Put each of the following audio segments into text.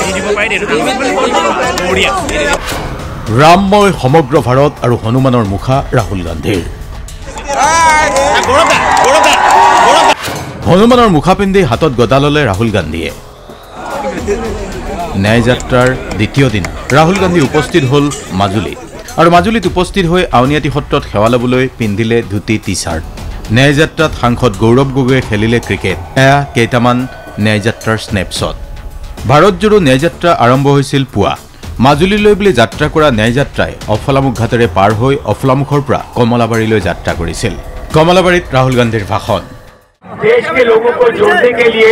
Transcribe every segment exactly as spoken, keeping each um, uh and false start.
ৰামময় সমগ্ৰ ভাৰত আৰু হনুমানৰ মুখা ৰাহুল গান্ধীৰ হনুমানৰ মুখা পিন্ধি হাতত গদা ললে ৰাহুল গান্ধীয়ে ন্যায় যাত্ৰাৰ দ্বিতীয় দিন ৰাহুল গান্ধী উপস্থিত হল মাজুলীত আৰু মাজুলীত উপস্থিত হৈ আউনীআটী সত্ৰত সেৱা ল'বলৈ পিন্ধিলে ধুতি টি চাৰ্ট ন্যায় যাত্ৰাত সাংসদ গৌৰৱ গগৈয়ে খেলিলে ক্ৰিকেট এয়া কেইটামান ন্যায় যাত্ৰাৰ স্নেপশ্বট ভাৰত জোৰো ন্যায় যাত্ৰা আৰম্ভ হৈছিল পুৱা মাজুলীলৈ বুলি যাত্ৰা কৰা ন্যায় যাত্ৰাই অফলামুখ ঘাটেৰে পাৰ হৈ অফলামুখৰ পৰা কমলাবাৰীলৈ যাত্ৰা কৰিছিল কমলাবাৰীত ৰাহুল গান্ধীৰ ভাষণ देश के लोगों को जोड़ने के लिए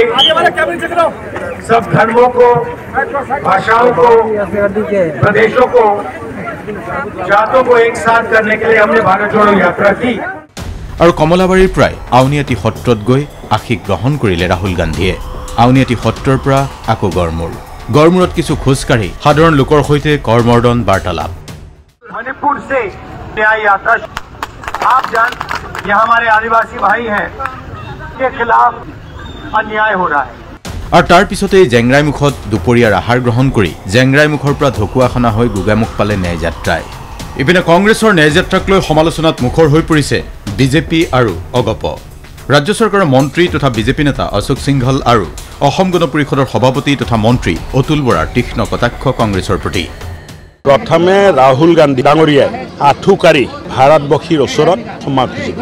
सब धर्मों को भाषाओं को प्रदेशों को जातों को एक साथ करने के लिए हमने भारत जोड़ो यात्रा की और कमलाबारीर प्राय आउनीआटी सत्रत गई आशीष ग्रहण करिले राहुल गांधीये आउनीआटी सत्तर পৰা आको गड़मूर गड़मूरत किछु खोजकाढ़ी साधारण लोकर सहिते करमर्दन वार्तालाप मणिपुर से न्याय यात्रा आप जान यहाँ हमारे आदिवासी भाई हैं के खिलाफ अन्याय हो रहा है और तार पिछते जेंगराईमुखत दुपरियार आहार ग्रहण करी जेंगराईमुखर পৰা ঢকুৱাখনা হৈ গোগামুখ পালে ন্যায় যাত্ৰাই ইপিনে কংগ্ৰেছৰ ন্যায় যাত্ৰাক লৈ সমালোচনাত মুখৰ হৈ পৰিছে বিজেপি আৰু অগপ ৰাজ্য চৰকাৰৰ মন্ত্ৰী তথা বিজেপি নেতা অশোক সিংঘল আৰু অসম গণ পৰিষদৰ সভাপতি তথা মন্ত্ৰী অতুল বৰাৰ তীক্ষ্ণ কটাক্ষ কংগ্ৰেছৰ প্ৰতি প্ৰথমে ৰাহুল গান্ধী ডাঙৰীয়াই আঠুকাৰী ভাৰতবৰ্ষীৰ ওচৰত ক্ষমা খুজিব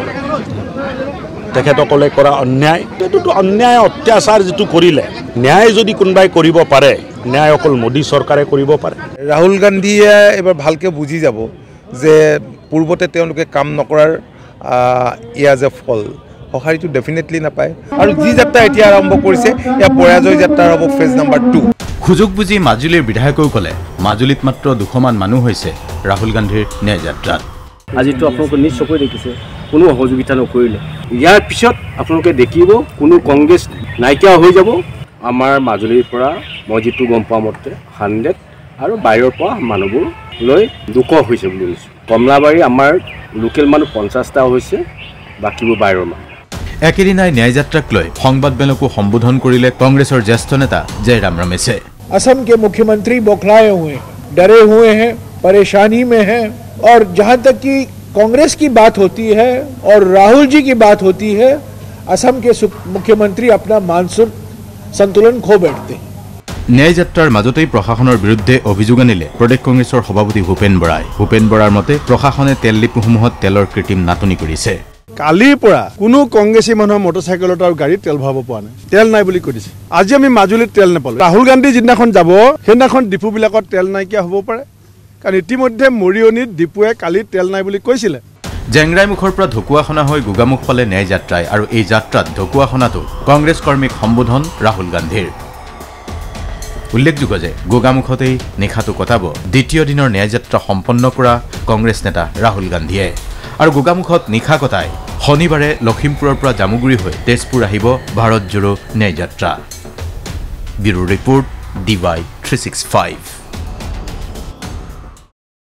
তেখেতসকলে কৰা অন্যায় এইটোতো অন্যায় অত্যাচাৰ যেটো কৰিলে ন্যায় যদি কোনবাই কৰিব পাৰে ন্যায় অকল মোদী চৰকাৰে কৰিব পাৰে ৰাহুল গান্ধীয়ে এবাৰ ভালকে বুজি যাব যে পূৰ্বতে তেওঁলোকে কাম নকৰাৰ ইয়া যে ফল সহাৰিটো ডেফিনেটলি নাপায় আৰু যি যাত্ৰা এতিয়া আৰম্ভ কৰিছে ইয়া পৰাজয় যাত্ৰাৰ হ'ব ফেজ নাম্বাৰ টু সুযোগ বুজি মাজুলীৰ বিধায়কসকলে মাজুলীত মাত্ৰ দুশমান মানুহ হৈছে ৰাহুল গান্ধীৰ ন্যায় যাত্ৰাত আজিতো আপোনালোকে নিশ্চয় দেখিছে কোনো সহযোগিতা নকৰিলে ইয়াৰ পিছত আপোনালোকে দেখিব কোনো কংগ্ৰেছ নাইকিয়া হৈ যাব আমাৰ মাজুলীৰ পৰা মই যেটো গম পাওঁ মতে হাণ্ড্ৰেড আৰু বাহিৰৰ পৰা মানুহবোৰ লৈ দুশ হৈছে বুলি কৈছোঁ কমলাবাৰী আমাৰ লোকেল মানুহ পঞ্চাছটা হৈছে বাকিবোৰ বাহিৰৰ মানুহ একেদিনাই ন্যায় যাত্ৰাক লৈ সংবাদমেলকো সম্বোধন কৰিলে কংগ্ৰেছৰ জ্যেষ্ঠ নেতা জয়ৰাম ৰমেশে असम के मुख्यमंत्री बौखलाए हुए डरे हुए हैं परेशानी में हैं और जहां तक कि कांग्रेस की बात होती है और राहुल जी की बात होती है असम के मुख्यमंत्री अपना मानसिक संतुलन खो बैठते हैं ন্যায় যাত্ৰাৰ মাজতেই প্ৰশাসনৰ বিৰুদ্ধে অভিযোগ আনিলে প্ৰদেশ কংগ্ৰেছৰ সভাপতি ভূপেন বৰাই ভূপেন বৰাৰ মতে প্ৰশাসনে তেল ডিপুসমূহত তেলৰ কৃত্ৰিম নাটনি কৰিছে কালিৰ পৰা কোনো কংগ্ৰেছী মানুহৰ মটৰচাইকেলত আৰু গাড়ীত তেল ভৰাব পৰা নাই তেল নাই বুলি কৈছে আজি আমি মাজুলীত তেল নাপালো ৰাহুল গান্ধী যিদিনাখন যাব সেইদিনাখন ডিপুবিলাকত তেল নাইকিয়া হ'ব পাৰে কাৰণ ইতিমধ্যে মৰিয়নিত ডিপুৱে কালি তেল নাই বুলি কৈছিলে জেংৰাইমুখৰ পৰা ঢকুৱাখনা হৈ গোগামুখ পালে ন্যায় যাত্ৰাই আৰু এই যাত্ৰাত ঢকুৱাখনাটো কংগ্ৰেছ কৰ্মীক সম্বোধন ৰাহুল গান্ধীৰ উল্লেখযোগ্য যে গোগামুখতেই নিশাটো কটাব দ্বিতীয় দিনৰ ন্যায় যাত্ৰা সম্পন্ন কৰা কংগ্ৰেছ নেতা ৰাহুল গান্ধীয়ে আৰু গোগামুখত নিশা কটাই শনিবাৰে লখিমপুৰৰ পৰা জামুগুৰি হৈ তেজপুৰ আহিব Bharat Jodo Nyay Yatra bureau report D Y three sixty five